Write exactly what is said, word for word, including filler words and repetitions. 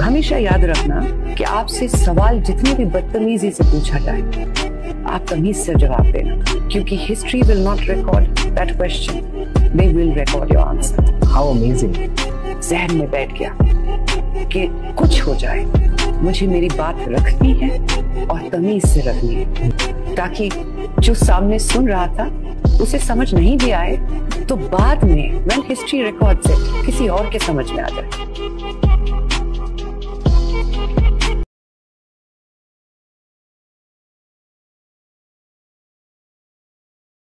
हमेशा याद रखना कि आपसे सवाल जितने भी बदतमीजी से पूछा जाए, आप तमीज से जवाब देना, क्योंकि history will not record that question, they will record your answer. How amazing. जहन में बैठ गया कि कुछ हो जाए, मुझे मेरी बात रखनी है और तमीज से रखनी है, ताकि जो सामने सुन रहा था उसे समझ नहीं भी आए तो बाद में व्हेन हिस्ट्री रिकॉर्ड्स इट किसी और के समझ में आ जाए।